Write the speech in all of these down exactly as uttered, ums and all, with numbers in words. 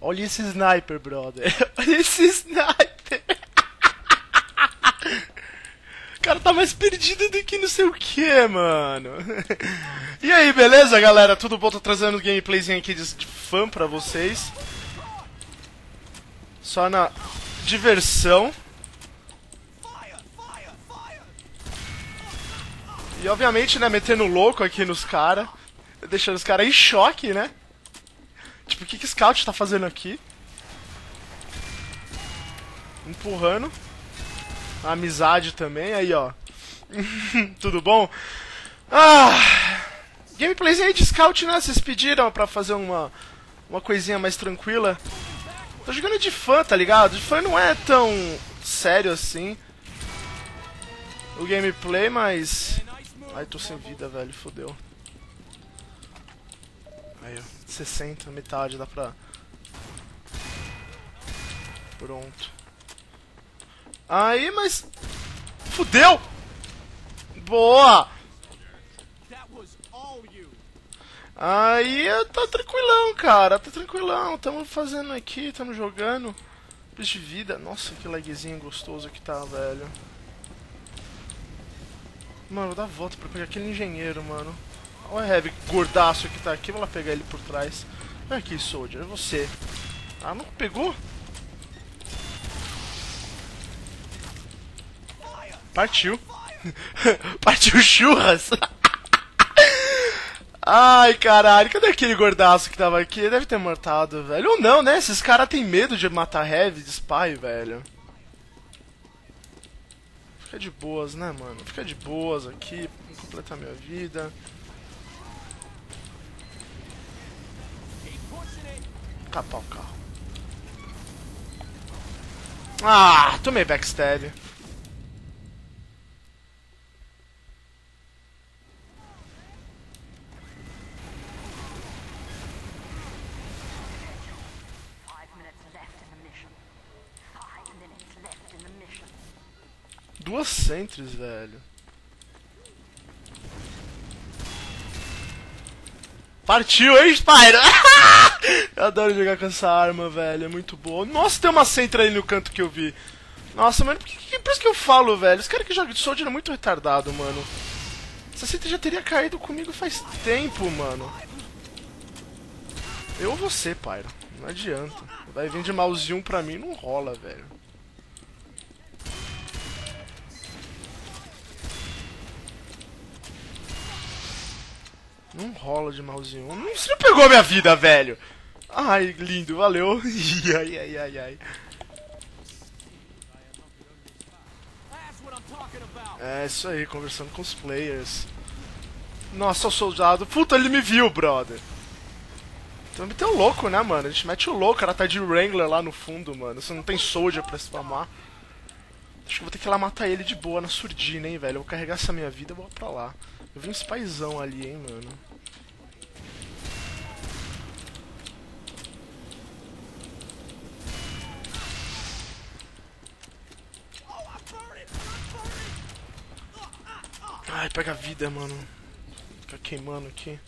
Olha esse sniper, brother. Olha esse sniper. O cara tá mais perdido do que não sei o que, mano. E aí, beleza, galera? Tudo bom? Tô trazendo gameplayzinho aqui de, de fã pra vocês. Só na diversão. E obviamente, né, metendo louco aqui nos caras. Deixando os caras em choque, né? Tipo, o que que o Scout tá fazendo aqui? Empurrando. A amizade também, aí ó. Tudo bom? Ah, gameplayzinho aí de Scout, né? Vocês pediram pra fazer uma, uma coisinha mais tranquila. Tô jogando de fã, tá ligado? De fã não é tão sério assim o gameplay, mas... Ai, tô sem vida, velho, fodeu. Aí, ó, sessenta, metade, dá pra... Pronto. Aí, mas... Fudeu! Boa! Aí, tá tranquilão, cara, tá tranquilão. Tamo fazendo aqui, tamo jogando. Bicho de vida. Nossa, que lagzinho gostoso que tá, velho. Mano, vou dar a volta pra pegar aquele engenheiro, mano. Olha o Heavy gordaço que tá aqui, vou lá pegar ele por trás. Olha aqui, Soldier, é você. Ah, não pegou? Partiu. Partiu churras. Ai, caralho, cadê aquele gordaço que tava aqui? Ele deve ter matado, velho. Ou não, né? Esses caras têm medo de matar Heavy de spy, velho. Fica de boas, né, mano? Fica de boas aqui, vou completar minha vida. Capar o carro. Ah, tomei backstab. Duas sentries, velho. Partiu, hein, Spyro? Eu adoro jogar com essa arma, velho. É muito boa. Nossa, tem uma sentra aí no canto que eu vi. Nossa, mano, por, que, por isso que eu falo, velho? Os caras que jogam de Soldier é muito retardado, mano. Essa sentra já teria caído comigo faz tempo, mano. Eu ou você, Pyro. Não adianta. Vai vir de mouse um pra mim, não rola, velho. Não rola de mouse um. Você não pegou a minha vida, velho. Ai, lindo, valeu. Ai, ai, ai, ai. É isso aí, conversando com os players. Nossa, o soldado. Puta, ele me viu, brother. Então me meteu louco, né, mano? A gente mete o louco, o cara tá de Wrangler lá no fundo, mano. Você não tem soldier pra spamar. Acho que eu vou ter que ir lá matar ele de boa na surdina, hein, velho. Eu vou carregar essa minha vida e vou pra lá. Eu vi um spyzão ali, hein, mano. Ai, pega a vida, mano. Fica queimando aqui.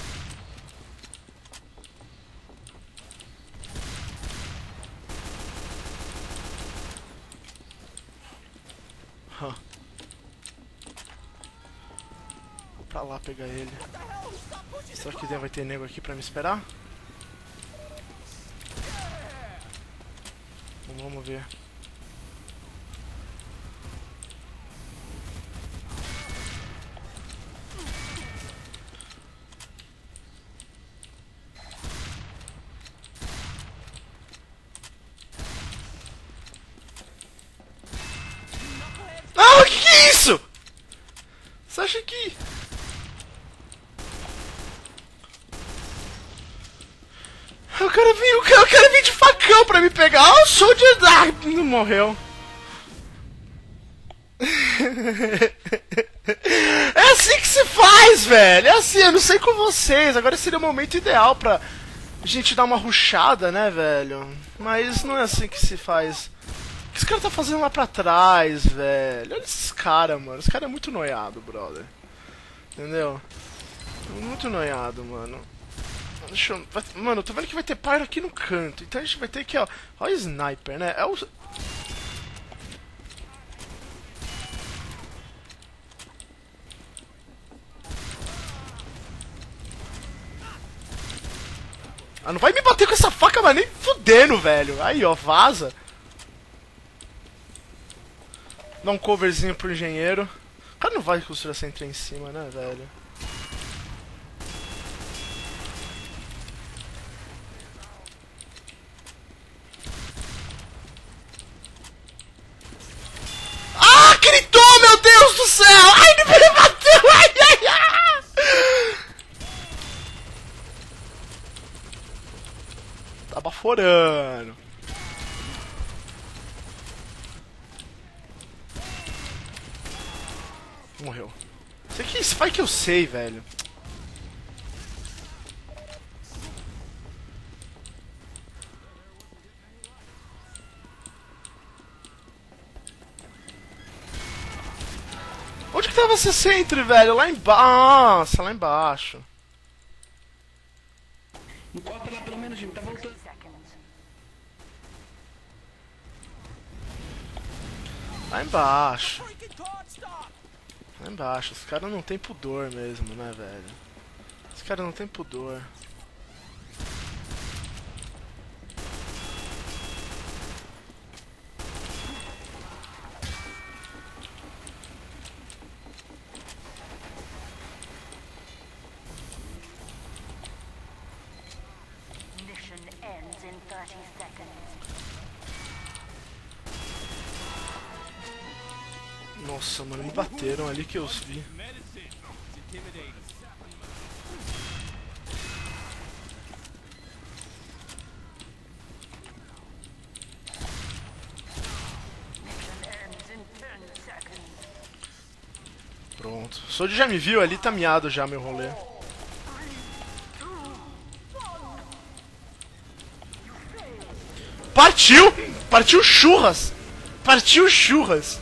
Huh. Vou pra lá pegar ele. Será que vai ter nego aqui pra me esperar? Vamos ver. Ah, o que que é isso? Você acha que... O cara veio, o cara, o cara veio de facão pra me pegar. Ah, o Soldier... Ah, não morreu. É assim que se faz, velho. É assim, eu não sei com vocês. Agora seria o momento ideal pra gente dar uma rushada, né, velho? Mas não é assim que se faz. O que esse cara tá fazendo lá pra trás, velho? Olha esses caras, mano. Esse cara é muito noiado, brother. Entendeu? Muito noiado, mano. Deixa eu... Mano, eu tô vendo que vai ter pyro aqui no canto. Então a gente vai ter que, ó... Olha o sniper, né? É o... Ah, não vai me bater com essa faca, mas nem fudendo, velho. Aí, ó, vaza. Dá um coverzinho pro engenheiro. O cara não vai construir essa entrada em cima, né, velho? Ah, gritou, meu Deus do céu! Ai, ele me bateu! Ai, ai, ai! Tá baforando. Morreu. Isso aqui, isso vai que eu sei, velho. Onde que tava esse centro, velho? Lá embaixo. Nossa, lá embaixo. Encosta lá pelo menos, Jimmy. Tá voltando. Lá embaixo. Lá embaixo. Os caras não tem pudor mesmo, né, velho? Os caras não tem pudor. Nossa, mano, me bateram ali que eu os vi. Pronto. O Soldier já me viu ali, tá miado já meu rolê. Partiu! Partiu churras! Partiu churras!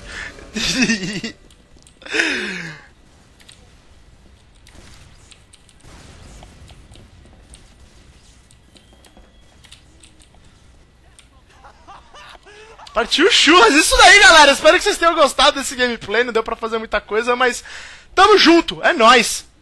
Partiu churras! Isso daí, galera! Espero que vocês tenham gostado desse gameplay. Não deu pra fazer muita coisa, mas tamo junto! É nóis!